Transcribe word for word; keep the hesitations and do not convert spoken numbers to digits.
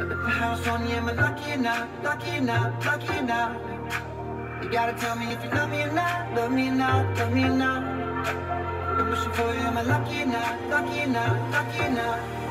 With the house on you, am I lucky or not? Lucky or not? Lucky or not? You gotta tell me if you love me or not. Love me or not? Love me or not? I'm wishing for you, am I lucky or not? Lucky or not? Lucky or not?